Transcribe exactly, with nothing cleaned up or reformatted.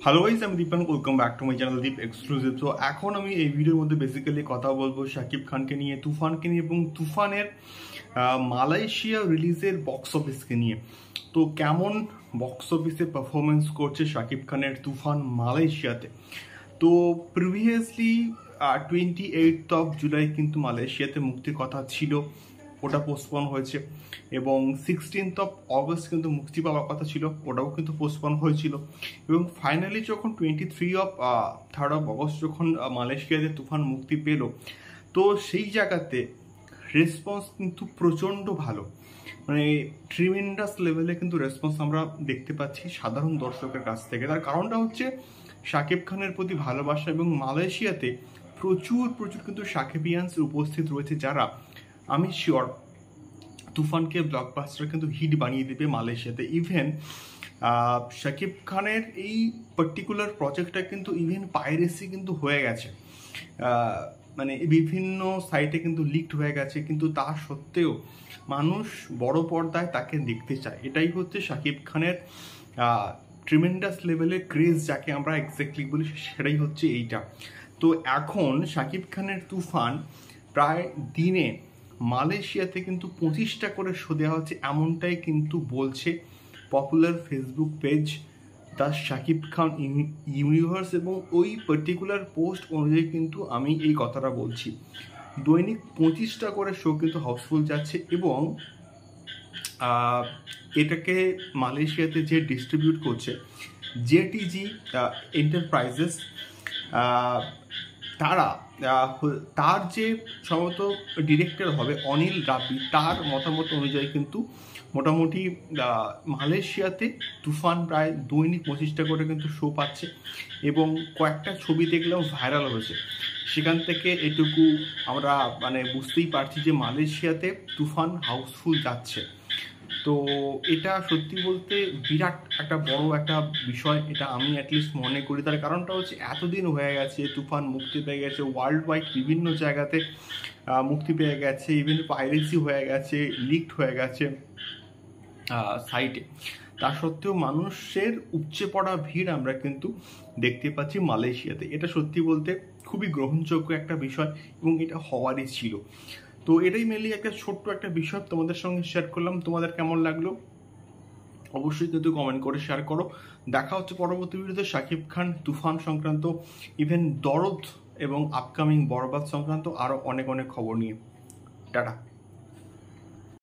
Hello guys, আমি Dipan. Welcome back to my channel Deep exclusive. তো এখন আমি এই ভিডিওর মধ্যে বেসিক্যালি কথা বলবো শাকিব খানকে নিয়ে, তুফানকে নিয়ে এবং তুফানের মালয়েশিয়া রিলিজের বক্স অফিসকে নিয়ে। তো কেমন বক্স অফিসে পারফরমেন্স করছে শাকিব খানের তুফান মালয়েশিয়াতে। তো previously twenty eight of July কিন্তু মালয়েশিয়াতে মুক্তির কথা ছিল, ওটা পোস্টপন হয়েছে। এবং সিক্সটিন্থ অফ অগস্ট কিন্তু মুক্তি পাওয়ার কথা ছিল, ওটাও কিন্তু পোস্টপন হয়েছিল। এবং ফাইনালি যখন twenty three of third of August যখন মালয়েশিয়াতে তুফান মুক্তি পেল, তো সেই জায়গাতে রেসপন্স কিন্তু প্রচণ্ড ভালো, মানে ট্রিমেন্ডাস লেভেলে কিন্তু রেসপন্স আমরা দেখতে পাচ্ছি সাধারণ দর্শকের কাছ থেকে। তার কারণটা হচ্ছে শাকিব খানের প্রতি ভালোবাসা, এবং মালয়েশিয়াতে প্রচুর প্রচুর কিন্তু শাকিবিয়ান্স উপস্থিত রয়েছে, যারা আমি শিওর তুফানকে ব্লকবাস্টার কিন্তু হিট বানিয়ে দেবে মালয়েশিয়াতে। ইভেন শাকিব খানের এই পার্টিকুলার প্রজেক্টটা কিন্তু ইভেন পাইরেসি কিন্তু হয়ে গেছে, মানে বিভিন্ন সাইটে কিন্তু লিকড হয়ে গেছে, কিন্তু তা সত্ত্বেও মানুষ বড় পর্দায় তাকে দেখতে চায়। এটাই হচ্ছে শাকিব খানের ট্রিমেন্ডাস লেভেলের ক্রেজ, যাকে আমরা এক্স্যাক্টলি বলি, সেটাই হচ্ছে এইটা। তো এখন শাকিব খানের তুফান প্রায় দিনে মালয়েশিয়াতে কিন্তু পঁচিশটা করে শো দেওয়া হচ্ছে, এমনটাই কিন্তু বলছে popular Facebook page the Shakib Khan universe. এবং ওই পার্টিকুলার পোস্ট অনুযায়ী কিন্তু আমি এই কথাটা বলছি, দৈনিক পঁচিশটা করে শো কিন্তু হাউসফুল যাচ্ছে। এবং এটাকে মালয়েশিয়াতে যে ডিস্ট্রিবিউট করছে জেটিজি এন্টারপ্রাইজেস, তারা তার যে সম্ভবত ডিরেক্টর হবে অনিল রাব্বি, তার মতামত অনুযায়ী কিন্তু মোটামুটি মালয়েশিয়াতে তুফান প্রায় দৈনিক পঁচিশটা করে কিন্তু শো পাচ্ছে। এবং কয়েকটা ছবি দেখলেও ভাইরাল হয়েছে, সেখান থেকে এটুকু আমরা মানে বুঝতেই পারছি যে মালয়েশিয়াতে তুফান হাউসফুল যাচ্ছে। তো এটা সত্যি বলতে বিরাট একটা বড় একটা বিষয়, এটা আমি অ্যাটলিস্ট মনে করি। তার কারণটা হচ্ছে এতদিন হয়ে গেছে তুফান মুক্তি পেয়ে গেছে, ওয়ার্ল্ড ওয়াইড বিভিন্ন জায়গাতে মুক্তি পেয়ে গেছে, ইভেন পাইরেসি হয়ে গেছে, লিকড হয়ে গেছে সাইটে। তা সত্ত্বেও মানুষের উপচে পড়া ভিড় আমরা কিন্তু দেখতে পাচ্ছি মালয়েশিয়াতে। এটা সত্যি বলতে খুবই গ্রহণযোগ্য একটা বিষয়, এবং এটা হওয়ারই ছিল। তো এটাই মেনলি একটা ছোট্ট একটা বিষয় তোমাদের সঙ্গে শেয়ার করলাম। তোমাদের কেমন লাগলো অবশ্যই কিন্তু কমেন্ট করে শেয়ার করো। দেখা হচ্ছে পরবর্তী ভিডিওতে শাকিব খান তুফান সংক্রান্ত, ইভেন দরদ এবং আপকামিং বরবাদ সংক্রান্ত আরও অনেক অনেক খবর নিয়ে। টাটা।